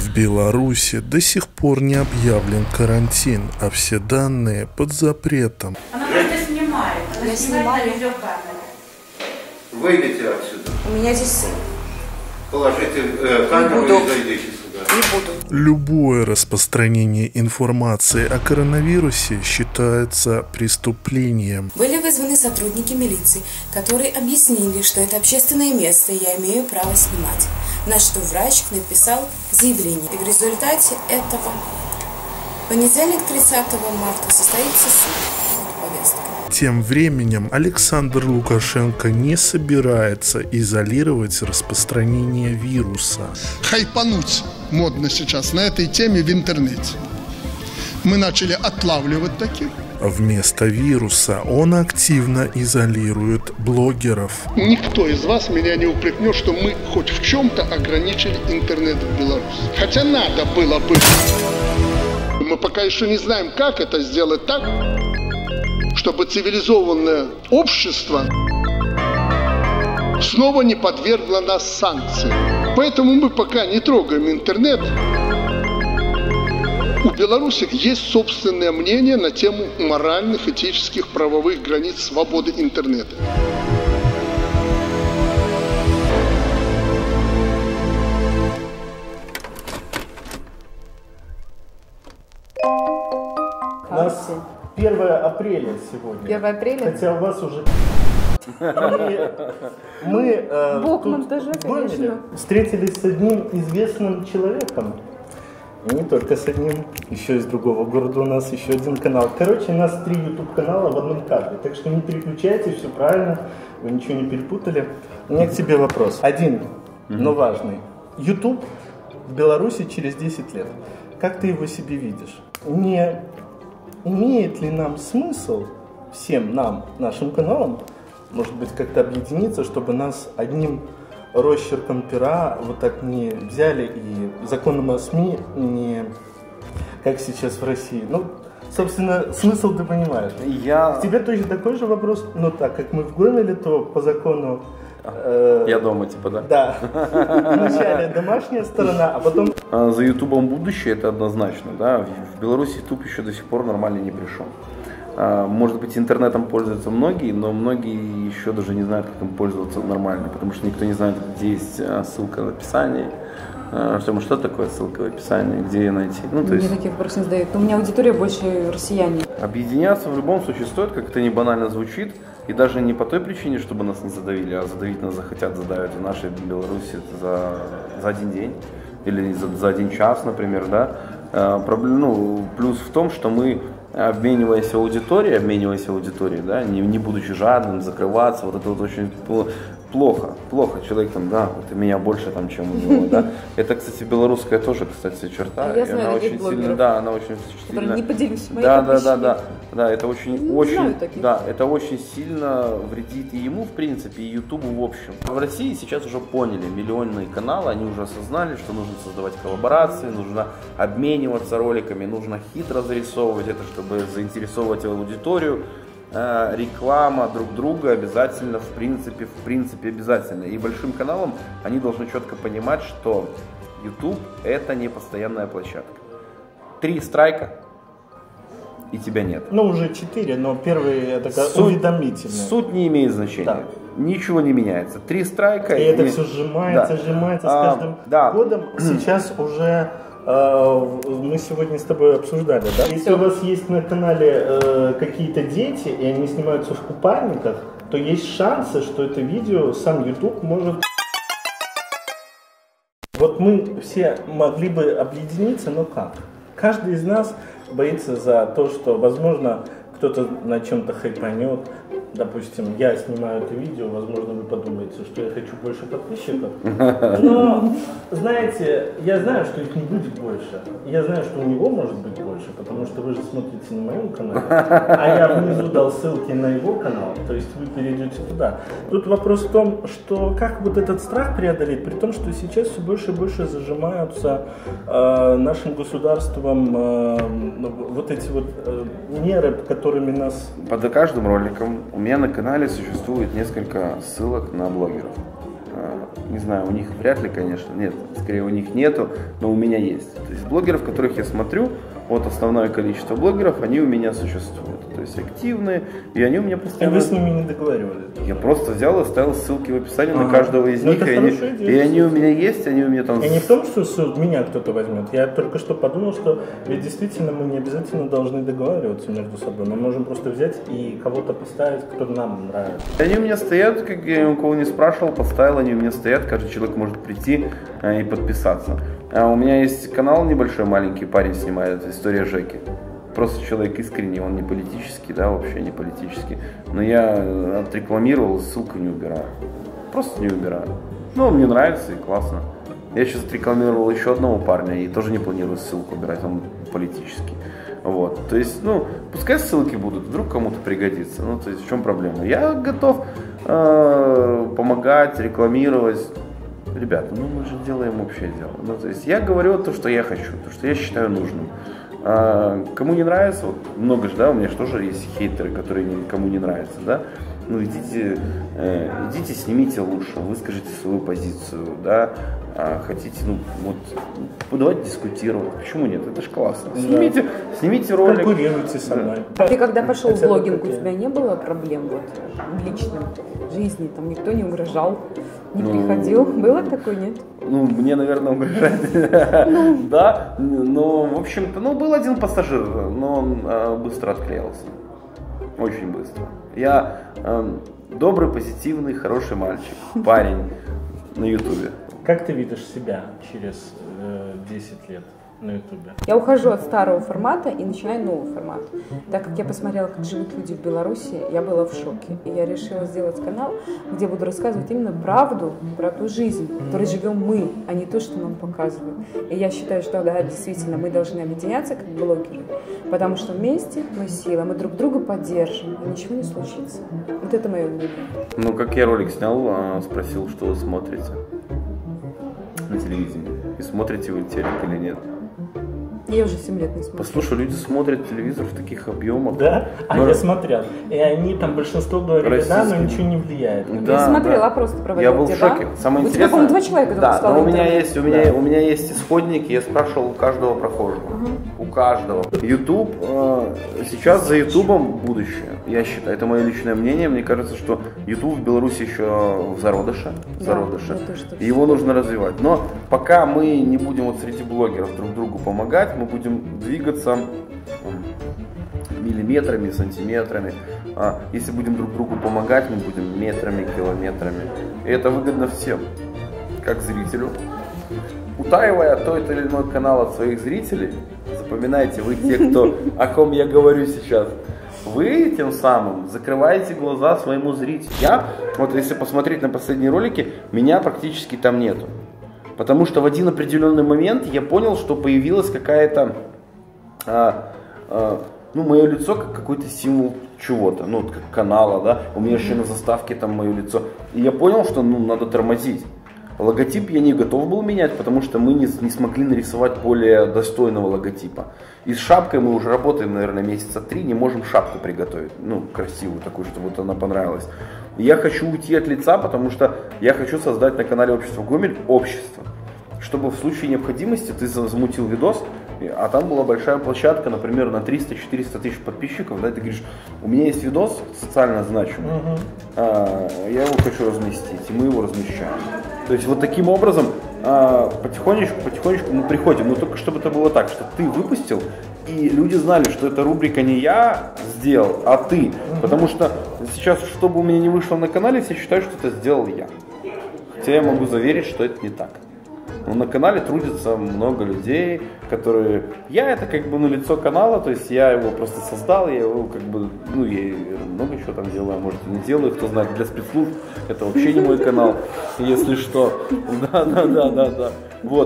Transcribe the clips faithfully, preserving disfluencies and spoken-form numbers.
В Беларуси до сих пор не объявлен карантин, а все данные под запретом. Она просто снимает. Она снимает видеокамеру. Выйдите отсюда. У меня здесь сын. Положите э, камеру и зайдите сюда. Не буду. Любое распространение информации о коронавирусе считается преступлением. Были вызваны сотрудники милиции, которые объяснили, что это общественное место, и я имею право снимать. На что врач написал заявление. И в результате этого в понедельник, тридцатого марта, состоится суд. Вот повестка. Тем временем Александр Лукашенко не собирается изолировать распространение вируса. Хайпануть модно сейчас на этой теме в интернете. Мы начали отлавливать таких. Вместо вируса он активно изолирует блогеров. Никто из вас меня не упрекнет, что мы хоть в чем-то ограничили интернет в Беларуси. Хотя надо было бы. Мы пока еще не знаем, как это сделать так, чтобы цивилизованное общество снова не подвергло нас санкциям. Поэтому мы пока не трогаем интернет. У Беларуси есть собственное мнение на тему моральных, этических, правовых границ свободы интернета. У нас первое апреля сегодня. первое апреля? Хотя у вас уже... Мы, мы э, Бог тут монтажа, в Гомеле конечно. встретились с одним известным человеком. И не только с одним, еще из другого города у нас еще один канал. Короче, у нас три ютуб-канала в одном кадре. Так что не переключайтесь, все правильно, вы ничего не перепутали. У меня к тебе вопрос. Один, mm-hmm. но важный. YouTube в Беларуси через десять лет. Как ты его себе видишь? Не имеет ли нам смысл всем нам, нашим каналам, может быть, как-то объединиться, чтобы нас одним росчерком пера вот так не взяли и законом о СМИ не, как сейчас в России. Ну, собственно, смысл ты понимаешь. Я... К тебе точно такой же вопрос, но так как мы в Гомеле, то по закону... Э, Я дома, типа, да? Да. Вначале домашняя сторона, а потом... За Ютубом будущее, это однозначно, да. В Беларуси Ютуб еще до сих пор нормально не пришел. Может быть, интернетом пользуются многие, но многие еще даже не знают, как им пользоваться нормально, потому что никто не знает, где есть ссылка в описании. Что, что такое ссылка в описании, где ее найти? Ну, то Мне есть... таких вопросов не задают. У меня аудитория больше россияне. Объединяться в любом случае стоит, как это не банально звучит, и даже не по той причине, чтобы нас не задавили, а задавить нас захотят, задавят в нашей Беларуси за, за один день или за, за один час, например, да. Проблем, ну, плюс в том, что мы, обмениваясь аудиторией, обмениваясь аудиторией, да, не, не будучи жадным, закрываться, вот это вот очень плохо, плохо. Человек там, да, это меня больше там, чем у него, да. Это, кстати, белорусская тоже, кстати, черта. Я знаю она таких очень блогеров, сильно, да, она очень которые сильно. не поделюсь моей Да, да, да, да, да, это очень, Не очень, знаю таких. да, это очень сильно вредит и ему, в принципе, и Ютубу в общем. В России сейчас уже поняли, миллионные каналы, они уже осознали, что нужно создавать коллаборации, нужно обмениваться роликами, нужно хитро зарисовывать это, чтобы заинтересовывать аудиторию. Реклама друг друга обязательно, в принципе, в принципе обязательно. И большим каналам они должны четко понимать, что YouTube это не постоянная площадка. Три страйка и тебя нет. Ну, уже четыре, но первый это Суть, уведомительный. Суть не имеет значения. Да. Ничего не меняется. Три страйка. И, и это не... все сжимается, да. сжимается с а, каждым да. годом. Сейчас уже мы сегодня с тобой обсуждали, да? Если у вас есть на канале э, какие-то дети, и они снимаются в купальниках, то есть шансы, что это видео сам YouTube может... Вот мы все могли бы объединиться, но как? Каждый из нас боится за то, что, возможно, кто-то на чем-то хайпанет. Допустим, я снимаю это видео, возможно, вы подумаете, что я хочу больше подписчиков. Но, знаете, я знаю, что их не будет больше. Я знаю, что у него может быть больше, потому что вы же смотрите на моем канале. А я внизу дал ссылки на его канал, то есть вы перейдете туда. Тут вопрос в том, что как вот этот страх преодолеть, при том, что сейчас все больше и больше зажимаются э, нашим государством э, вот эти вот э, меры, которыми нас... Под каждым роликом у меня на канале существует несколько ссылок на блогеров. не знаю, у них вряд ли, конечно, нет, скорее у них нету, но у меня есть. То есть блогеров, которых я смотрю, вот основное количество блогеров, они у меня существуют. То есть активные, и они у меня постоянно... И вы с ними не договаривались? Я просто взял и ставил ссылки в описании ага. на каждого из ну, них, и они, и они у меня есть, они у меня там... И не в том, что меня кто-то возьмет. Я только что подумал, что ведь действительно мы не обязательно должны договариваться между собой. Мы можем просто взять и кого-то поставить, кто нам нравится. Они у меня стоят, как я у кого не спрашивал, поставил, они у меня стоят, каждый человек может прийти а, и подписаться. А у меня есть канал небольшой, маленький, парень снимает, история Жеки. Просто человек искренний, он не политический, да, вообще не политический. Но я отрекламировал, ссылку не убираю. Просто не убираю. Ну, мне нравится и классно. Я сейчас отрекламировал еще одного парня и тоже не планирую ссылку убирать, он политический. Вот, то есть, ну, пускай ссылки будут, вдруг кому-то пригодится. Ну, то есть, в чем проблема? Я готов э, помогать, рекламировать. Ребята, ну мы же делаем общее дело. Ну, то есть, я говорю то, что я хочу, то, что я считаю нужным. А, кому не нравится, вот много же, да, у меня же тоже есть хейтеры, которые никому не нравятся, да. Ну, идите, э, идите, снимите лучше, выскажите свою позицию, да. А хотите, ну, вот, давайте дискутировать. Почему нет? Это же классно. Снимите, да. снимите ролик. Конкурируйте со мной. Ты когда пошел в блогинг, у тебя не было проблем вот, в личной жизни? Там никто не угрожал, не ну, приходил? Было такое, нет? Ну, мне, наверное, угрожает. Да, но, в общем-то, ну, был один пассажир, но он быстро отклеился. Очень быстро. Я добрый, позитивный, хороший мальчик, парень на ютубе. Как ты видишь себя через э, десять лет на ютубе? Я ухожу от старого формата и начинаю новый формат. Так как я посмотрела, как живут люди в Беларуси, я была в шоке. И я решила сделать канал, где буду рассказывать именно правду, про ту жизнь, в которой живем мы, а не то, что нам показывают. И я считаю, что да, действительно, мы должны объединяться как блогеры, потому что вместе мы сила, мы друг друга поддержим, и ничего не случится. Вот это мое мнение. Ну, как я ролик снял, спросил, что вы смотрите на телевидении. И смотрите вы телек или нет? Я уже семь лет не смотрю. Послушай, люди смотрят телевизор в таких объемах. Да? А но... я смотрел. И они там большинство говорили, да, но ничего не влияет. Да, я смотрела, да. Просто проводила. Я был в шоке. Самое у интересное... тебя, по-моему, два человека да, сказали. Но у меня есть, у меня, да. у меня есть исходники, я спрашивал у каждого прохожего. Угу. У каждого. YouTube, э, сейчас за Ютубом будущее. Я считаю, это мое личное мнение. Мне кажется, что YouTube в Беларуси еще в зародыше. В зародыше. Да, и его нужно развивать. Но пока мы не будем вот среди блогеров друг другу помогать, мы будем двигаться миллиметрами, сантиметрами. А если будем друг другу помогать, мы будем метрами, километрами. И это выгодно всем, как зрителю. Утаивая тот или иной канал от своих зрителей, запоминайте, вы те, кто, о ком я говорю сейчас, вы тем самым закрываете глаза своему зрителю. Я, вот если посмотреть на последние ролики, меня практически там нету. Потому что в один определенный момент я понял, что появилась какая-то, а, а, ну, мое лицо как какой-то символ чего-то, ну, как канала, да, у меня еще на заставке там мое лицо. И я понял, что, ну, надо тормозить. Логотип я не готов был менять, потому что мы не, не смогли нарисовать более достойного логотипа. И с шапкой мы уже работаем, наверное, месяца три, не можем шапку приготовить, ну, красивую такую, чтобы вот она понравилась. И я хочу уйти от лица, потому что я хочу создать на канале Общество Гомель общество. Чтобы в случае необходимости ты замутил видос, а там была большая площадка, например, на триста-четыреста тысяч подписчиков, да, и ты говоришь, у меня есть видос социально значимый, uh-huh. а, я его хочу разместить, и мы его размещаем. То есть вот таким образом а, потихонечку, потихонечку мы приходим, но только чтобы это было так, что ты выпустил, и люди знали, что эта рубрика не я сделал, а ты. Uh-huh. Потому что сейчас, чтобы у меня не вышло на канале, все считают, что это сделал я. Хотя я могу заверить, что это не так. Но на канале трудится много людей, которые... Я это как бы, ну, лицо канала, то есть я его просто создал, я его как бы, ну, я много чего там делаю, может и не делаю, кто знает, для спецслужб это вообще не мой канал, если что. Да, да, да, да, да. Вот.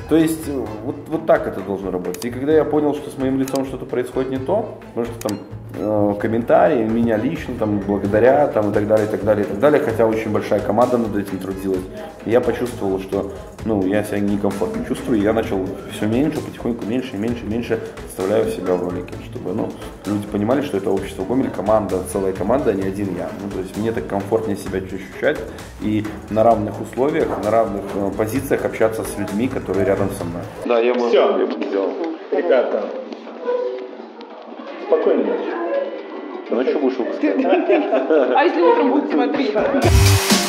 То есть вот, вот так это должно работать. И когда я понял, что с моим лицом что-то происходит не то, потому что там э, комментарии, меня лично там благодарят там, и так далее, и так далее, и так далее, хотя очень большая команда над этим трудилась, и я почувствовал, что ну, я себя некомфортно чувствую, и я начал все меньше, потихоньку меньше и меньше и меньше вставляю себя в ролики, чтобы ну, люди понимали, что это общество Гомель, команда, целая команда, а не один я. Ну, то есть мне так комфортнее себя ощущать и на равных условиях, на равных э, позициях общаться с людьми, которые рядом со мной. Да, я бы, я бы сделал. Ребята, спокойной ночи. Ночью будешь выпускать. А если утром будет смотреть?